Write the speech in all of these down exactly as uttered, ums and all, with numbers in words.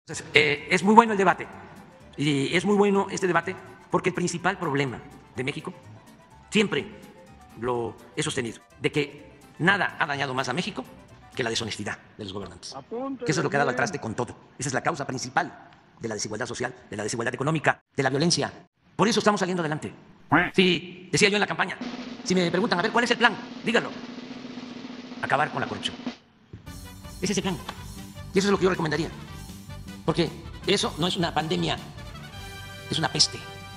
Entonces, eh, es muy bueno el debate, y es muy bueno este debate porque el principal problema de México, siempre lo he sostenido, de que nada ha dañado más a México que la deshonestidad de los gobernantes. Que eso es lo que ha dado al traste con todo. Esa es la causa principal de la desigualdad social, de la desigualdad económica, de la violencia. Por eso estamos saliendo adelante. Sí, decía yo en la campaña, si me preguntan, a ver, ¿cuál es el plan? Díganlo. Acabar con la corrupción. Ese es el plan. Y eso es lo que yo recomendaría. Porque eso no es una pandemia, es una peste.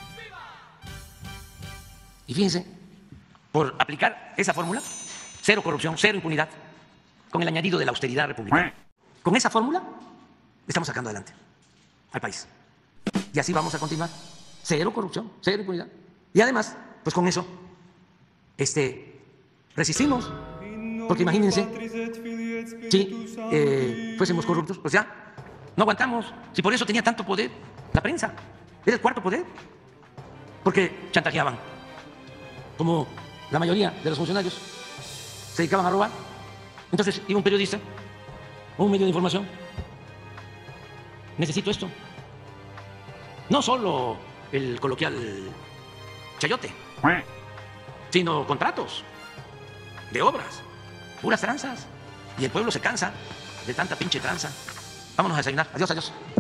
Y fíjense, por aplicar esa fórmula, cero corrupción, cero impunidad, con el añadido de la austeridad republicana. Con esa fórmula estamos sacando adelante al país. Y así vamos a continuar. Cero corrupción, cero impunidad. Y además, pues con eso, este, resistimos. Porque imagínense, si eh, fuésemos corruptos, pues ya, no aguantamos. Si por eso tenía tanto poder la prensa, era el cuarto poder. Porque chantajeaban. Como la mayoría de los funcionarios se dedicaban a robar. Entonces iba un periodista o un medio de información. Necesito esto. No solo el coloquial chayote, sino contratos de obras, puras tranzas. Y el pueblo se cansa de tanta pinche tranza. Vámonos a desayunar. Adiós, adiós.